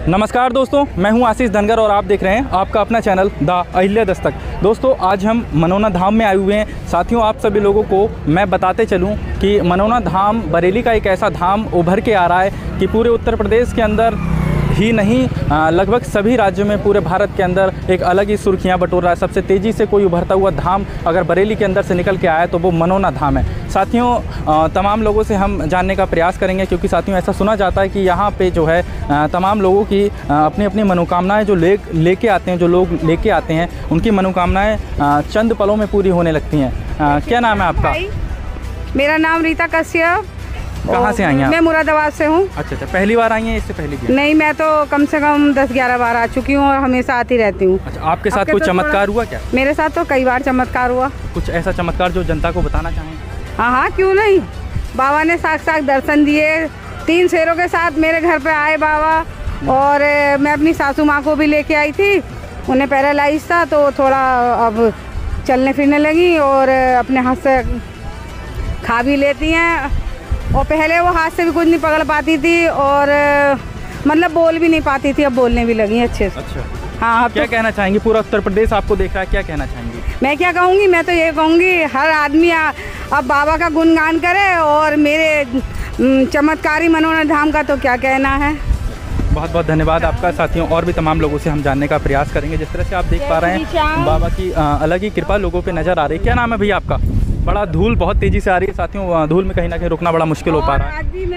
नमस्कार दोस्तों, मैं हूं आशीष धनगर और आप देख रहे हैं आपका अपना चैनल द अहिल्या दस्तक। दोस्तों, आज हम मनोना धाम में आए हुए हैं। साथियों, आप सभी लोगों को मैं बताते चलूं कि मनोना धाम बरेली का एक ऐसा धाम उभर के आ रहा है कि पूरे उत्तर प्रदेश के अंदर ही नहीं, लगभग सभी राज्यों में, पूरे भारत के अंदर एक अलग ही सुर्खियां बटोर रहा है। सबसे तेज़ी से कोई उभरता हुआ धाम अगर बरेली के अंदर से निकल के आया तो वो मनोना धाम है। साथियों, तमाम लोगों से हम जानने का प्रयास करेंगे, क्योंकि साथियों ऐसा सुना जाता है कि यहाँ पे जो है तमाम लोगों की अपनी अपनी मनोकामनाएं जो लेके आते हैं, जो लोग लेके आते हैं, उनकी मनोकामनाएं चंद पलों में पूरी होने लगती हैं। क्या नाम है आपका? मेरा नाम रीता कश्यप। कहाँ से आई हैं आप? मैं मुरादाबाद से हूँ। अच्छा, पहली बार आई हैं? इससे पहले भी? नहीं, मैं तो कम से कम 10-11 बार आ चुकी हूँ और हमेशा आती रहती हूँ। अच्छा, आपके साथ कोई चमत्कार हुआ क्या? मेरे साथ तो कई बार चमत्कार हुआ। कुछ ऐसा चमत्कार जो जनता को बताना चाहें? हाँ, क्यों नहीं। बाबा ने साक्षात दर्शन दिए, 3 शेरों के साथ मेरे घर पे आए बाबा। और मैं अपनी सासू माँ को भी लेके आई थी, उन्हें पैरालाइज था तो थोड़ा अब चलने फिरने लगी और अपने हाथ से खा भी लेती हैं। और पहले वो हाथ से भी कुछ नहीं पकड़ पाती थी और मतलब बोल भी नहीं पाती थी, अब बोलने भी लगी अच्छे से। अच्छा, हाँ। क्या कहना चाहेंगी? पूरा उत्तर प्रदेश आपको देख रहा है, क्या कहना चाहेंगी? मैं क्या कहूँगी, मैं तो ये कहूँगी हर आदमी अब बाबा का गुणगान करे। और मेरे चमत्कारी मनोना धाम का तो क्या कहना है। बहुत बहुत धन्यवाद आपका। साथियों, और भी तमाम लोगों से हम जानने का प्रयास करेंगे। जिस तरह से आप देख पा रहे हैं, बाबा की अलग ही कृपा लोगों पे नज़र आ रही है। क्या नाम है भैया आपका? बड़ा धूल बहुत तेज़ी से आ रही है साथियों, धूल में कहीं ना कहीं रुकना बड़ा मुश्किल हो पा रहा है।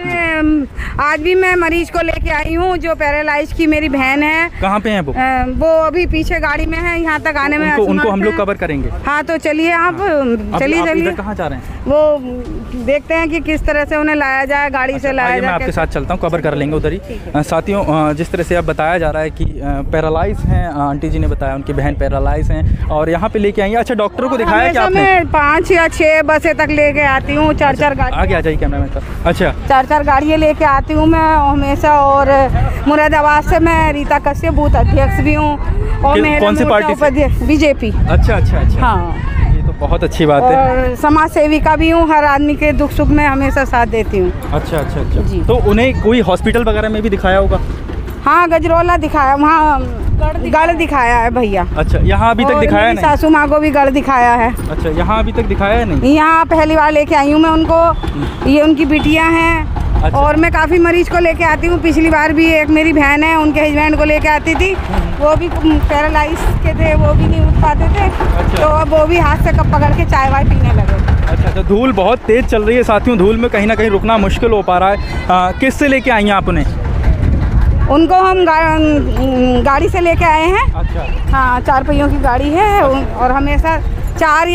आज भी मैं मरीज को लेके आई हूँ, जो पैरालाइज की मेरी बहन है। कहाँ पे है वो? वो अभी पीछे गाड़ी में है, यहाँ तक आने में उनको हम लोग कवर करेंगे। हाँ, तो चलिए आप, चलिए। कहाँ जा रहे हैं? वो देखते हैं कि किस तरह से उन्हें लाया जाए, गाड़ी से लाया जाए। मैं आपके साथ चलता हूँ, कवर कर लेंगे उधर ही। साथियों, जिस तरह से अब बताया जा रहा है कि पैरालाइज हैं, आंटी जी ने बताया उनकी बहन पैरालाइज हैं और यहाँ पे लेके आई हैं। अच्छा, डॉक्टर को दिखाया क्या आपने? 5 या 6 बसें तक लेके आती हूँ, 4-4 गाड़ी। आगे आ जाइए कैमरा मैन साहब। अच्छा, 4-4 गाड़ियाँ लेके आती हूँ मैं हमेशा। और मुरादाबाद से मैं रीता कश्यप बूथ अध्यक्ष भी हूँ। और कौन सी पार्टी से? बीजेपी। अच्छा, हाँ, ये तो बहुत अच्छी बात है। और समाज सेविका भी हूँ, हर आदमी के दुख सुख में हमेशा साथ देती हूँ। अच्छा जी। तो उन्हें कोई हॉस्पिटल वगैरह में भी दिखाया होगा? हाँ, गजरौला दिखाया, वहाँ गढ़ दिखाया है भैया। अच्छा, यहाँ अभी तक दिखाया नहीं? सासू माँ को भी गढ़ दिखाया है। अच्छा, यहाँ अभी तक दिखाया नहीं? यहाँ पहली बार लेके आई हूँ मैं उनको। ये उनकी बिटियाँ हैं। अच्छा। और मैं काफ़ी मरीज को लेके आती हूँ। पिछली बार भी एक मेरी बहन है, उनके हस्बैंड को लेके आती थी, वो भी पैरालाइज के थे, वो भी नहीं उठ पाते थे। अच्छा। तो अब वो भी हाथ से कप पकड़ के चाय वाय पीने लगे। अच्छा, तो धूल बहुत तेज़ चल रही है साथियों, धूल में कहीं ना कहीं रुकना मुश्किल हो पा रहा है। किससे लेके आई हैं आप उन्हें? उनको हम गाड़ी से लेके आए हैं। अच्छा। हाँ, 4 पहियों की गाड़ी है और हमेशा 4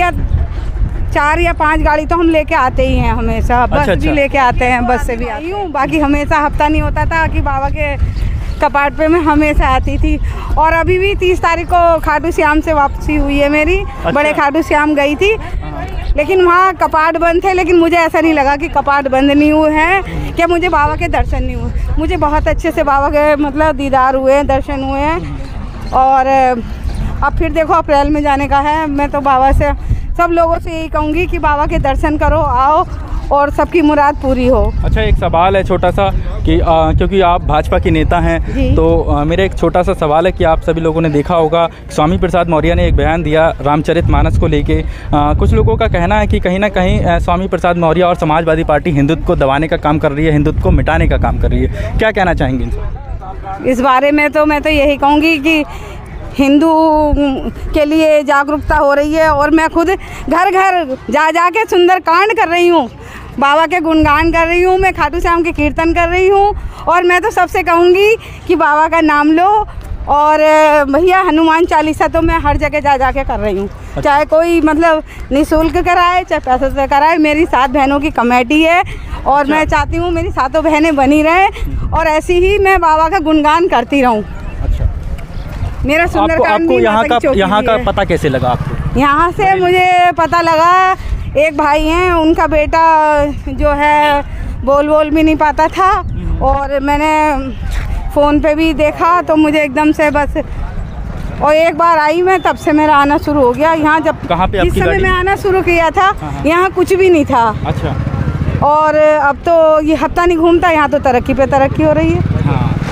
या 5 गाड़ी तो हम लेके आते ही हैं हमेशा। बस भी लेके आते हैं, बस से भी आई हूँ। बाकी हमेशा हफ्ता नहीं होता था कि बाबा के कपाट पे मैं हमेशा आती थी। और अभी भी 30 तारीख को खाटू श्याम से वापसी हुई है मेरी। अच्छा। बड़े खाटू श्याम गई थी, लेकिन वहाँ कपाट बंद थे। लेकिन मुझे ऐसा नहीं लगा कि कपाट बंद नहीं हुए हैं, क्या मुझे बाबा के दर्शन नहीं हुए। मुझे बहुत अच्छे से बाबा के मतलब दीदार हुए हैं, दर्शन हुए हैं। और अब फिर देखो अप्रैल में जाने का है। मैं तो बाबा से, सब लोगों से यही कहूँगी कि बाबा के दर्शन करो, आओ और सबकी मुराद पूरी हो। अच्छा, एक सवाल है छोटा सा कि क्योंकि आप भाजपा के नेता हैं, तो मेरा एक छोटा सा सवाल है कि आप सभी लोगों ने देखा होगा, स्वामी प्रसाद मौर्य ने एक बयान दिया रामचरितमानस को लेके। कुछ लोगों का कहना है कि कहीं ना कहीं स्वामी प्रसाद मौर्य और समाजवादी पार्टी हिंदुत्व को दबाने का काम कर रही है, हिंदुत्व को मिटाने का काम कर रही है। क्या कहना चाहेंगे इस बारे में? तो मैं तो यही कहूँगी कि हिंदू के लिए जागरूकता हो रही है और मैं खुद घर घर जा के सुंदर कांड कर रही हूँ, बाबा के गुणगान कर रही हूँ, मैं खाटू श्याम के कीर्तन कर रही हूँ। और मैं तो सबसे कहूँगी कि बाबा का नाम लो। और भैया हनुमान चालीसा तो मैं हर जगह जा के कर रही हूँ। अच्छा। चाहे कोई मतलब निःशुल्क कराए, चाहे पैसे से कराए। मेरी 7 बहनों की कमेटी है और अच्छा। मैं चाहती हूँ मेरी 7 बहनें बनी रहें और ऐसी ही मैं बाबा का गुणगान करती रहूँ। अच्छा। मेरा सुंदरकांड आपको यहाँ का पता कैसे लगा आपको? यहाँ से मुझे पता लगा, एक भाई हैं, उनका बेटा जो है बोल भी नहीं पाता था और मैंने फ़ोन पे भी देखा तो मुझे एकदम से बस, और एक बार आई मैं, तब से मेरा आना शुरू हो गया यहाँ। जब कहाँ पे इस समय मैं आना शुरू किया था, यहाँ कुछ भी नहीं था। अच्छा। और अब तो ये हफ्ता नहीं घूमता, यहाँ तो तरक्की पे तरक्की हो रही है। हाँ।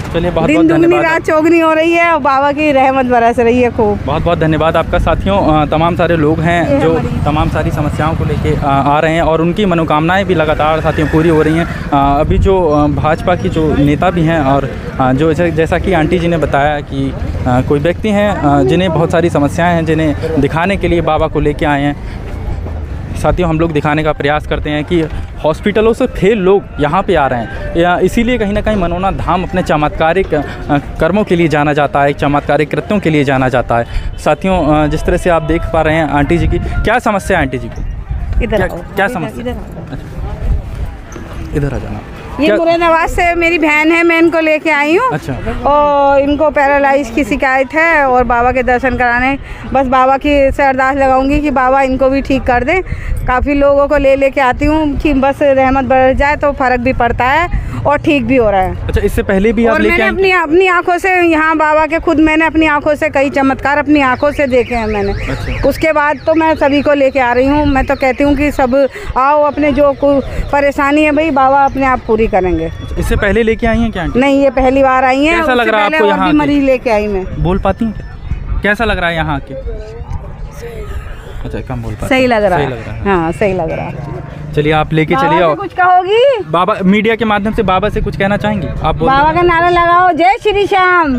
चलिए बहुत दिन बहुत दुगनी धन्यवाद। रात चौगनी हो रही है और बाबा की रहमत बरस रही है खूब। बहुत बहुत धन्यवाद आपका। साथियों, तमाम सारे लोग हैं जो तमाम सारी समस्याओं को लेके आ रहे हैं और उनकी मनोकामनाएं भी लगातार साथियों पूरी हो रही हैं। अभी जो भाजपा की जो नेता भी हैं और जो जैसा कि आंटी जी ने बताया कि कोई व्यक्ति हैं जिन्हें बहुत सारी समस्याएं हैं, जिन्हें दिखाने के लिए बाबा को लेके आए हैं। साथियों, हम लोग दिखाने का प्रयास करते हैं कि हॉस्पिटलों से फेल लोग यहाँ पे आ रहे हैं, या इसीलिए कहीं ना कहीं मनोना धाम अपने चमत्कारिक कर्मों के लिए जाना जाता है, चमत्कारिक कृत्यों के लिए जाना जाता है। साथियों, जिस तरह से आप देख पा रहे हैं आंटी जी की क्या समस्या है, आंटी जी की इधर क्या समस्या? इधर आ जाना। ये मुरादाबाद से मेरी बहन है, मैं इनको लेके आई हूँ। अच्छा। और इनको पैरालाइज की शिकायत है और बाबा के दर्शन कराने, बस बाबा की से अरदास लगाऊंगी कि बाबा इनको भी ठीक कर दें। काफ़ी लोगों को लेके आती हूँ कि बस रहमत बढ़ जाए तो फ़र्क भी पड़ता है और ठीक भी हो रहा है। अच्छा, इससे पहले भी आप लेके मैंने अपनी आंखों से यहाँ बाबा के खुद मैंने अपनी आंखों से कई चमत्कार अपनी आंखों से देखे हैं मैंने। अच्छा। उसके बाद तो मैं सभी को लेके आ रही हूँ। मैं तो कहती हूँ कि सब आओ, अपने जो परेशानी है भाई बाबा अपने आप पूरी करेंगे। इससे पहले लेके आई हैं क्या आंटी? नहीं, ये पहली बार आई हैं। कैसा लग रहा है आपको यहाँ? मरीज लेके आई मैं। बोल पाती हैं क्या? कैसा लग रहा है यहाँ आके? अच्छा, कम बोल पाते। सही लग रहा है। है। हाँ, सही लग रहा है। चलिए, आप लेके चलिए। और कुछ कहोगी? बाबा मीडिया के माध्यम से बाबा से कुछ कहना चाहेंगी आप? बाबा का नारा लगाओ, जय श्री श्याम।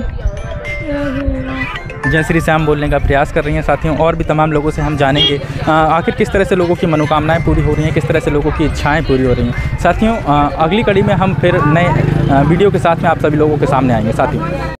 जय श्री श्याम बोलने का प्रयास कर रही हैं। साथियों, और भी तमाम लोगों से हम जानेंगे आखिर किस तरह से लोगों की मनोकामनाएं पूरी हो रही हैं, किस तरह से लोगों की इच्छाएं पूरी हो रही हैं। साथियों, अगली कड़ी में हम फिर नए वीडियो के साथ में आप सभी लोगों के सामने आएंगे। साथियों।